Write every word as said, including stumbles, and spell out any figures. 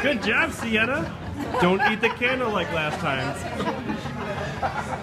Good job, Sienna. Don't eat the candle like last time.